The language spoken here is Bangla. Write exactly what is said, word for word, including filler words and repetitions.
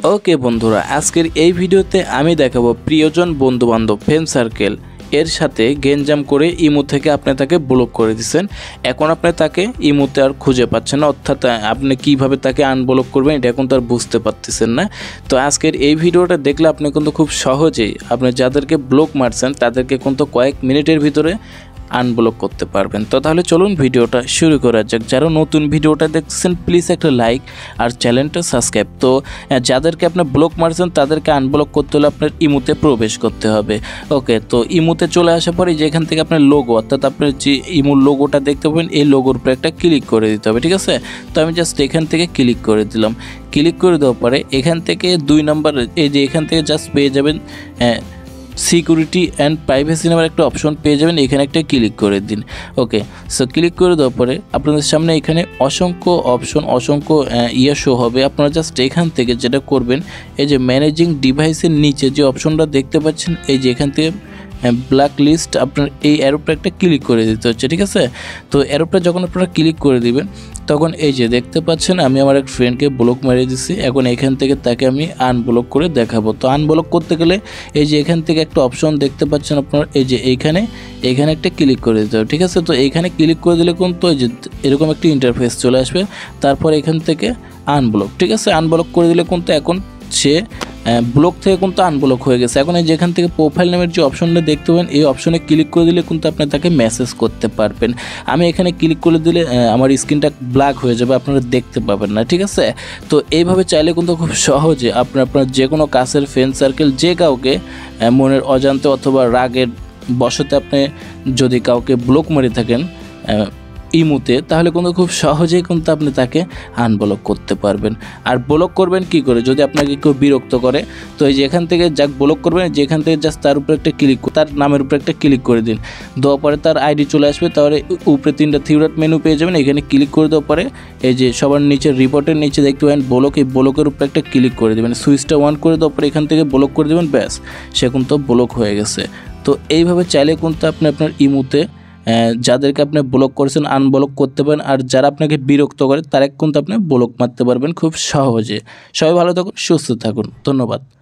ওকে বন্ধুরা, আজকের এই ভিডিওতে আমি দেখাবো প্রিয়জন বন্ধুবান্ধব ফ্রেন্ড সার্কেল এর সাথে গেঞ্জাম করে ইমো থেকে আপনি তাকে ব্লক করে দিচ্ছেন। এখন আপনি তাকে ইমোতে আর খুঁজে পাচ্ছেন না, অর্থাৎ আপনি কিভাবে তাকে আনব্লক করবেন এটা এখন তো আর বুঝতে পারতেছেন না। তো আজকের এই ভিডিওটা দেখলে আপনি কিন্তু খুব সহজেই আপনি যাদেরকে ব্লক মারছেন তাদেরকে কিন্তু কয়েক মিনিটের ভিতরে আনব্লক করতে পারবেন। তো তাহলে চলুন ভিডিওটা শুরু করা যাক। যারা নতুন ভিডিওটা দেখছেন প্লিজ একটা লাইক আর চ্যানেলটা সাবস্ক্রাইব। তো যাদেরকে আপনি ব্লক মারছেন তাদেরকে আনব্লক করতে হলে আপনার ইমোতে প্রবেশ করতে হবে। ওকে, তো ইমোতে চলে আসার পরে যেখান থেকে আপনার লোগো, অর্থাৎ আপনার যে ইমোর লোগোটা দেখতে পাবেন এই লোগোর উপরে একটা ক্লিক করে দিতে হবে, ঠিক আছে। তো আমি জাস্ট এখান থেকে ক্লিক করে দিলাম। ক্লিক করে দেওয়ার পরে এখান থেকে দুই নাম্বার এই যে এখান থেকে জাস্ট পেয়ে যাবেন সিকিউরিটি অ্যান্ড প্রাইভেসি নামের একটা অপশন পেয়ে যাবেন, এখানে একটা ক্লিক করে দিন। ওকে, সো ক্লিক করে দেওয়ার পরে আপনাদের সামনে এখানে অসংখ্য অপশন অসংখ্য ইয়ে শো হবে। আপনারা জাস্ট এখান থেকে যেটা করবেন, এই যে ম্যানেজিং ডিভাইসের নিচে যে অপশনটা দেখতে পাচ্ছেন, এই যে এখান থেকে ব্ল্যাক লিস্ট আপনার এই অ্যারোপটা একটা ক্লিক করে দিতে হচ্ছে, ঠিক আছে। তো অ্যারোপটা যখন আপনারা ক্লিক করে দিবেন তখন এই যে দেখতে পাচ্ছেন আমি আমার এক ফ্রেন্ডকে ব্লক মারিয়ে দিচ্ছি। এখন এখান থেকে তাকে আমি আনব্লক করে দেখাবো। তো আনব্লক করতে গেলে এই যে এখান থেকে একটা অপশন দেখতে পাচ্ছেন আপনার, এই যে এইখানে এখানে একটা ক্লিক করে দিতে হবে, ঠিক আছে। তো এইখানে ক্লিক করে দিলে কিন্তু এই যে এরকম একটি ইন্টারফেস চলে আসবে। তারপর এখান থেকে আনব্লক, ঠিক আছে। আনব্লক করে দিলে কিন্তু এখন সে ব্লক থেকে কিন্তু আনব্লক হয়ে গেছে। এখন এই যেখান থেকে প্রোফাইল নামের যে অপশনটা দেখতে পাবেন এই অপশনে ক্লিক করে দিলে কিন্তু আপনি তাকে মেসেজ করতে পারবেন। আমি এখানে ক্লিক করে দিলে আমার স্ক্রিনটা ব্ল্যাক হয়ে যাবে, আপনারা দেখতে পাবেন না, ঠিক আছে। তো এইভাবে চাইলে কিন্তু খুব সহজে আপনি আপনার যে কোনো কাছের ফ্রেন্ড সার্কেল যে কাউকে মনের অজান্তে অথবা রাগের বশতে আপনি যদি কাউকে ব্লক মারি থাকেন ইমোতে, তাহলে কিন্তু খুব সহজেই কিন্তু আপনি তাকে আনব্লক করতে পারবেন। আর ব্লক করবেন কি করে, যদি আপনাকে কেউ বিরক্ত করে, তো এই যে এখান থেকে যাক ব্লক করবেন, যেখান থেকে জাস্ট তার উপরে একটা ক্লিক, তার নামের উপরে একটা ক্লিক করে দিন। দেওয়ার পরে তার আইডি চলে আসবে, তাহলে উপরে তিনটা থ্রি ডট মেনু পেয়ে যাবেন। এখানে ক্লিক করে দেওয়ার পরে এই যে সবার নিচে রিপোর্টের নিচে দেখতে পাবেন ব্লক, এই ব্লকের উপরে একটা ক্লিক করে দেবেন। সুইচটা অন করে দেওয়ার পরে এখান থেকে ব্লক করে দেবেন, ব্যাস সে কিন্তু ব্লক হয়ে গেছে। তো এইভাবে চাইলে কিন্তু আপনি আপনার ইমোতে যাদেরকে আপনি ব্লক করেছেন আনব্লক করতে পারেন। আর যারা আপনাকে বিরক্ত করে তারা কিন্তু আপনি ব্লক মারতে পারবেন খুব সহজে। সবাই ভালো থাকুন, সুস্থ থাকুন, ধন্যবাদ।